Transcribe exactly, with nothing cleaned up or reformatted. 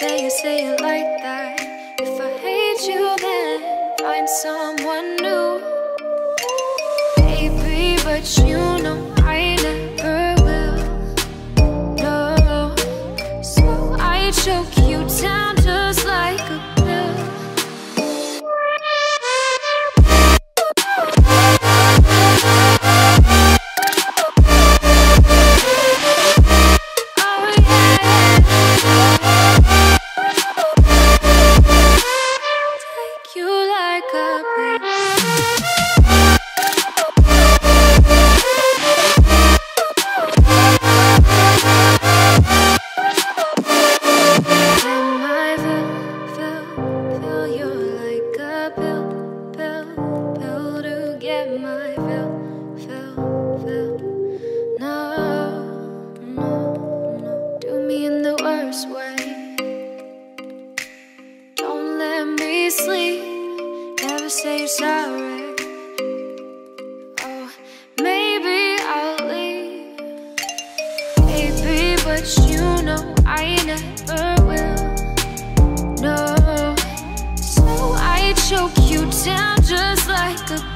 say it, say it like that. If I hate you, then find someone new. Baby, but you know I never will. No, so I choke you down just like a pill. Choke you down just like a